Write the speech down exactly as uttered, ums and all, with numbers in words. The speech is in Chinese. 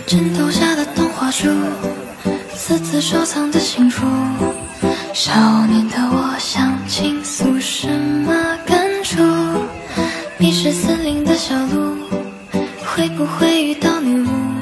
枕头下的动画书，私自收藏的幸福。少年的我想倾诉什么感触？迷失森林的小路，会不会遇到女巫？